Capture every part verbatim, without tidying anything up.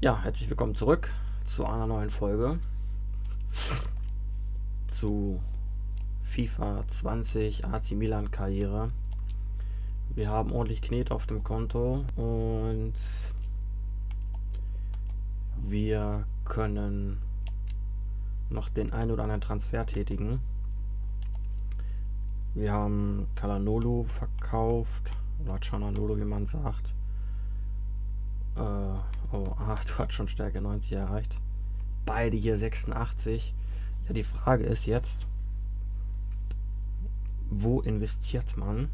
Ja, herzlich willkommen zurück zu einer neuen Folge zu FIFA zwanzig A C Milan Karriere. Wir haben ordentlich Knete auf dem Konto und wir können noch den einen oder anderen Transfer tätigen. Wir haben Calhanoglu verkauft, oder Calhanoglu, wie man sagt. Äh, oh, ah, du hast schon Stärke neunzig erreicht. Beide hier sechsundachtzig. Ja, die Frage ist jetzt, wo investiert man?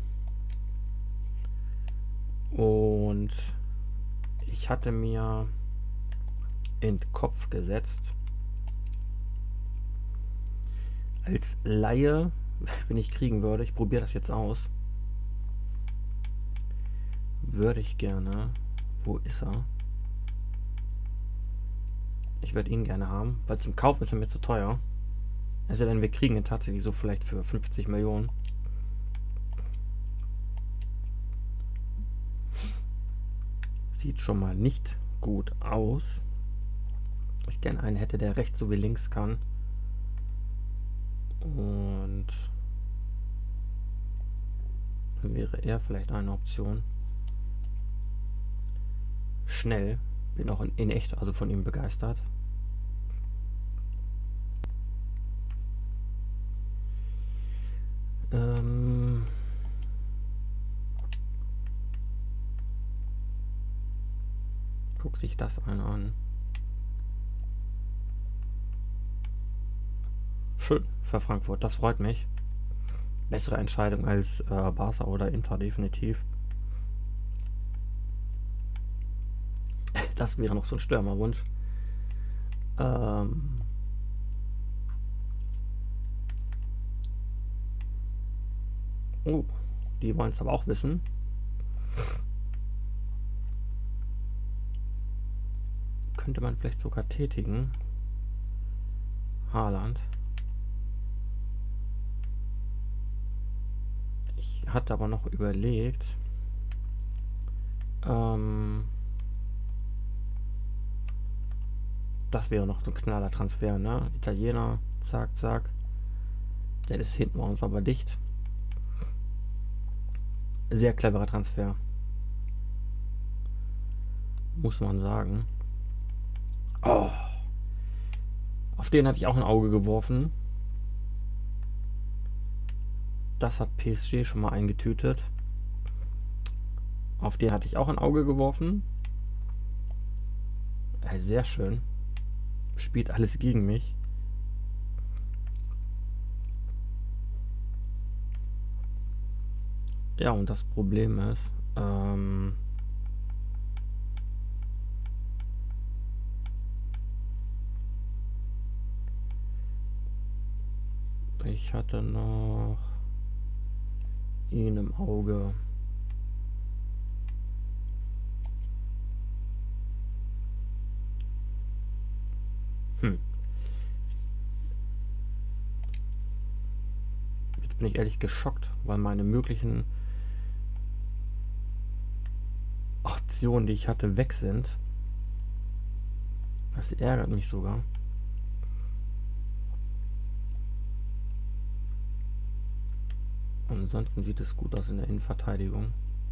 Und ich hatte mir in den Kopf gesetzt, als Laie, wenn ich kriegen würde, ich probiere das jetzt aus, würde ich gerne, wo ist er? Ich würde ihn gerne haben, weil zum Kauf ist er mir zu teuer. Also denn wir kriegen ihn tatsächlich so vielleicht für fünfzig Millionen. Sieht schon mal nicht gut aus. Ich gerne einen hätte, der rechts sowie links kann. Und wäre er vielleicht eine Option. Schnell. Bin auch in, in echt also von ihm begeistert. Ähm Guck sich das einer an. Schön für Frankfurt, das freut mich. Bessere Entscheidung als äh, Barca oder Inter, definitiv. Das wäre noch so ein Stürmerwunsch. Ähm oh, die wollen es aber auch wissen. Könnte man vielleicht sogar tätigen. Haaland. Ich hatte aber noch überlegt, ähm, das wäre noch so ein knaller Transfer, ne? Italiener, zack, zack. Der ist hinten bei uns aber dicht. Sehr cleverer Transfer. Muss man sagen. Oh. Auf den hatte ich auch ein Auge geworfen. Das hat P S G schon mal eingetütet. Auf den hatte ich auch ein Auge geworfen. Ja, sehr schön. Spielt alles gegen mich. Ja, und das Problem ist, ähm, ich hatte noch ihn im Auge. Hm. Jetzt bin ich ehrlich geschockt, weil meine möglichen Optionen, die ich hatte, weg sind. Das ärgert mich sogar. Ansonsten sieht es gut aus in der Innenverteidigung.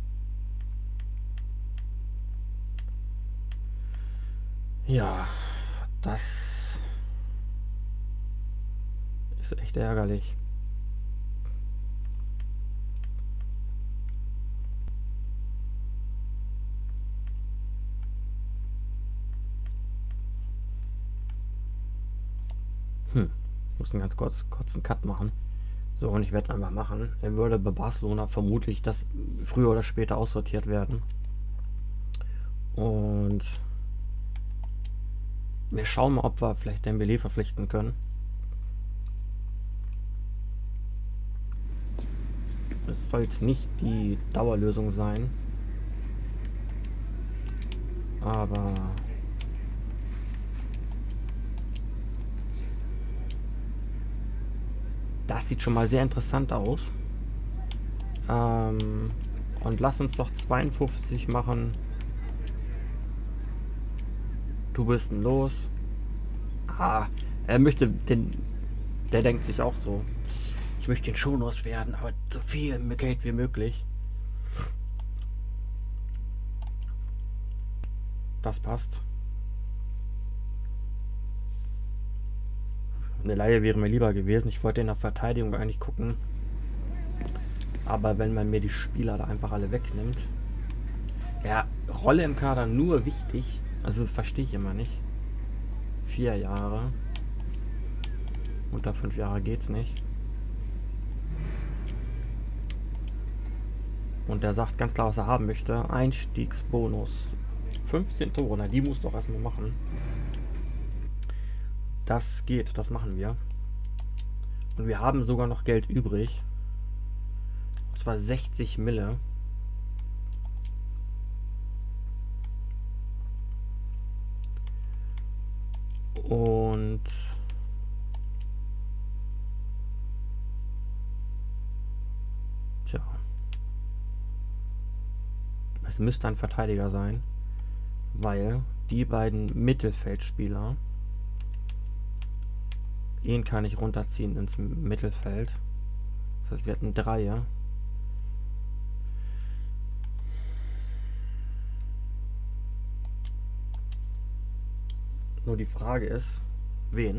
Ja, das ist echt ärgerlich. Hm, muss einen ganz kurz, kurzen Cut machen. So, und ich werde es einfach machen. Er würde bei Barcelona vermutlich das früher oder später aussortiert werden. Und wir schauen mal, ob wir vielleicht den Dembélé verpflichten können. Das soll jetzt nicht die Dauerlösung sein. Aber das sieht schon mal sehr interessant aus. Ähm, und lass uns doch zweiundfünfzig machen Du bist ein Los. Ah, er möchte den... Der denkt sich auch so. Ich möchte den schon loswerden, aber so viel Geld wie möglich. Das passt. Eine Leihe wäre mir lieber gewesen. Ich wollte in der Verteidigung eigentlich gucken. Aber wenn man mir die Spieler da einfach alle wegnimmt. Ja, Rolle im Kader nur wichtig. Also verstehe ich immer nicht. Vier Jahre. Unter fünf Jahre geht's nicht. Und der sagt ganz klar, was er haben möchte. Einstiegsbonus. fünfzehn Tore. Na, die muss doch erstmal machen. Das geht, das machen wir. Und wir haben sogar noch Geld übrig. Und zwar sechzig Mille. Und tja. Es müsste ein Verteidiger sein, weil die beiden Mittelfeldspieler, ihn kann ich runterziehen ins Mittelfeld. Das heißt, wir hatten Dreier. Nur die Frage ist, wen?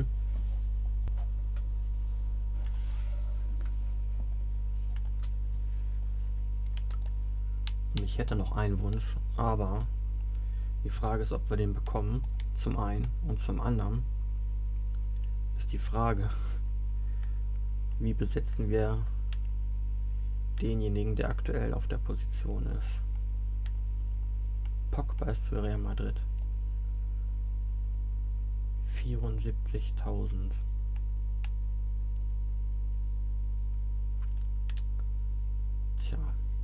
Und ich hätte noch einen Wunsch, aber die Frage ist, ob wir den bekommen. Zum einen und zum anderen ist die Frage, wie besetzen wir denjenigen, der aktuell auf der Position ist. Pogba ist zu Real Madrid. vierundsiebzigtausend. Tja.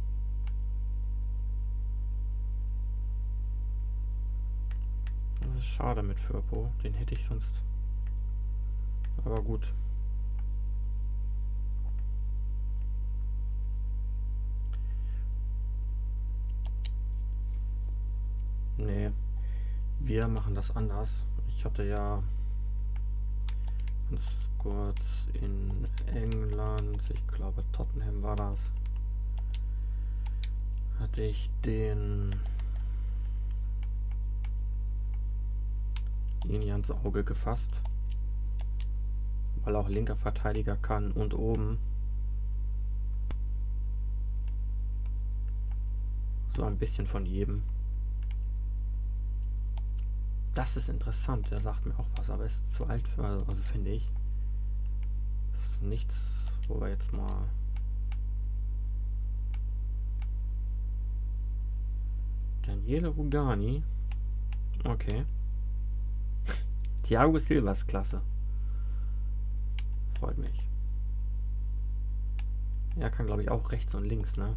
Das ist schade mit Firpo. Den hätte ich sonst. Aber gut. Nee. Wir machen das anders. Ich hatte ja ganz kurz in England, ich glaube Tottenham war das, hatte ich den ihn ans Auge gefasst, weil auch linker Verteidiger kann und oben. So ein bisschen von jedem. Das ist interessant, der sagt mir auch was, aber ist zu alt für, also finde ich. Das ist nichts, wo wir jetzt mal. Daniele Rugani. Okay. Thiago Silva ist klasse. Freut mich. Er kann, glaube ich, auch rechts und links, ne?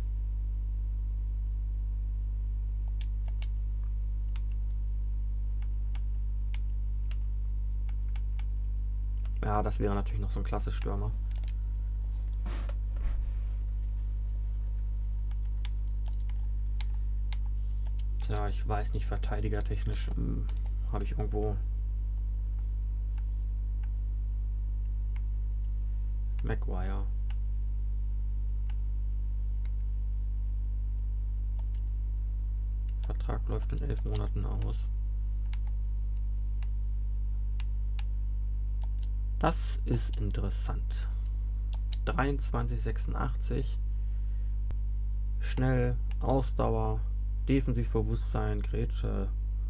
Ja, das wäre natürlich noch so ein klasse Stürmer. Tja, ich weiß nicht, verteidigertechnisch hm, habe ich irgendwo Maguire. Vertrag läuft in elf Monaten aus. Das ist interessant. dreiundzwanzig sechsundachtzig. Schnell, Ausdauer, Defensivbewusstsein, Grätsche.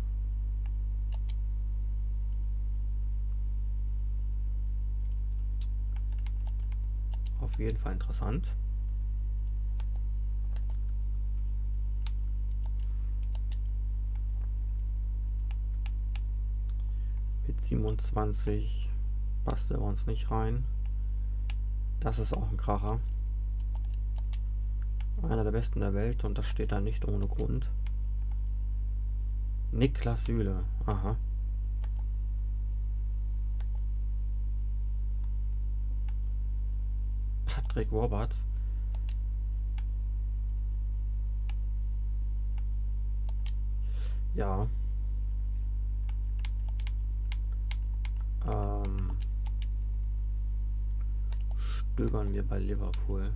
Auf jeden Fall interessant. Mit siebenundzwanzig passt er uns nicht rein. Das ist auch ein Kracher. Einer der besten der Welt und das steht da nicht ohne Grund. Niklas Süle. Aha. Patrick Roberts. Ja. stöbern wir bei Liverpool.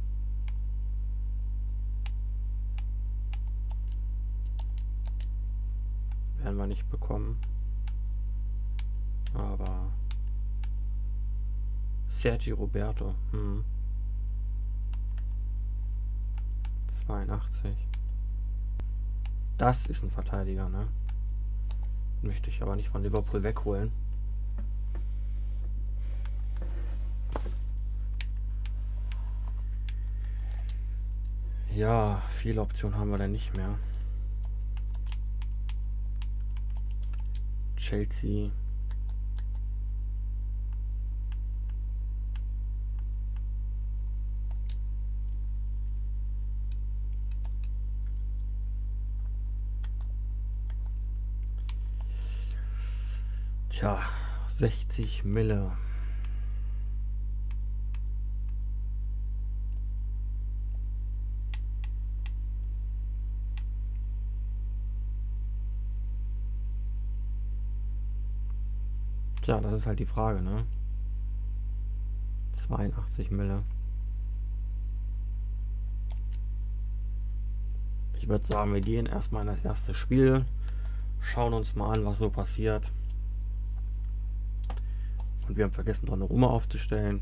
Werden wir nicht bekommen. Aber Sergio Roberto. Hm. zweiundachtzig. Das ist ein Verteidiger, ne? Möchte ich aber nicht von Liverpool wegholen. Ja, viele Optionen haben wir dann nicht mehr. Chelsea. Tja, sechzig Mille. Tja, das ist halt die Frage, ne? zweiundachtzig Mille. Ich würde sagen, wir gehen erstmal in das erste Spiel. Schauen uns mal an, was so passiert. Und wir haben vergessen, Donnarumma aufzustellen.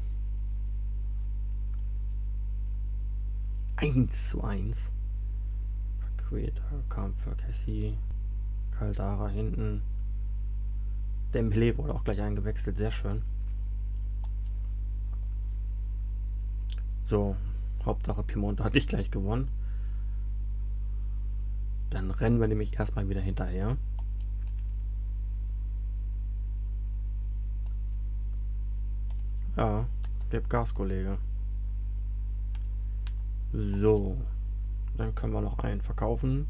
eins zu eins. Creator kam für Cassie. Caldara hinten. Dembélé wurde auch gleich eingewechselt. Sehr schön. So, Hauptsache Piemonte hatte ich gleich gewonnen. Dann rennen wir nämlich erstmal wieder hinterher. Ja, gib Gas, Kollege. So, dann können wir noch einen verkaufen.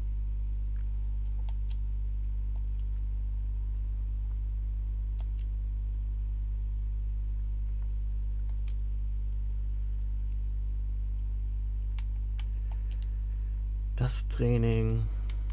Das Training.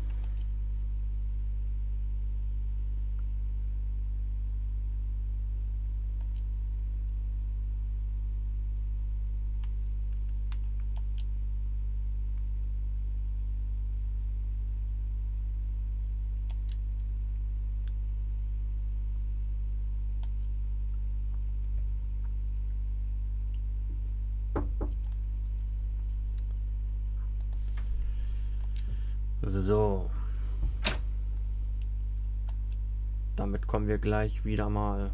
So. Damit kommen wir gleich wieder mal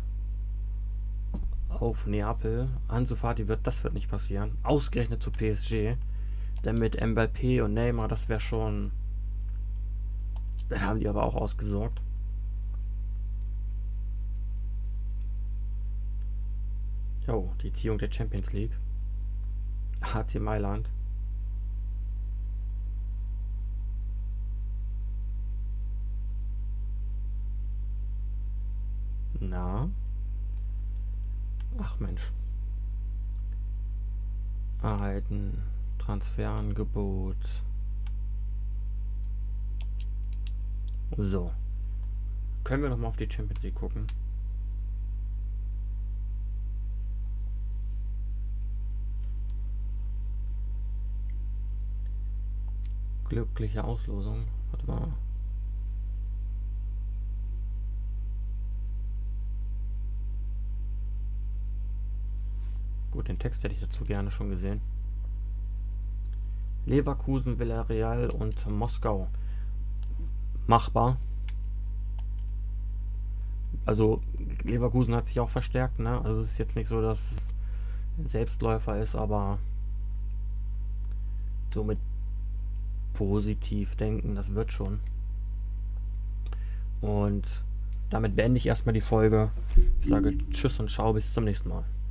auf Neapel. Ansu Fati wird, das wird nicht passieren. Ausgerechnet zu P S G. Denn mit Mbappé und Neymar, das wäre schon... Da haben die aber auch ausgesorgt. Jo, die Ziehung der Champions League. A C Mailand. Na? Ach Mensch. Erhalten. Transferangebot. So. Können wir noch mal auf die Champions League gucken? Glückliche Auslosung. Warte mal. Gut, den Text hätte ich dazu gerne schon gesehen. Leverkusen, Villarreal und Moskau. Machbar. Also Leverkusen hat sich auch verstärkt, ne? Also es ist jetzt nicht so, dass es ein Selbstläufer ist, aber somit positiv denken, das wird schon. Und damit beende ich erstmal die Folge. Ich sage Tschüss und Ciao, bis zum nächsten Mal.